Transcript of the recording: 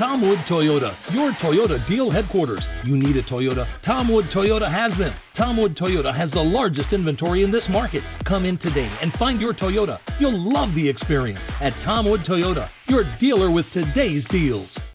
Tom Wood Toyota, your Toyota deal headquarters. You need a Toyota, Tom Wood Toyota has them. Tom Wood Toyota has the largest inventory in this market. Come in today and find your Toyota. You'll love the experience at Tom Wood Toyota, your dealer with today's deals.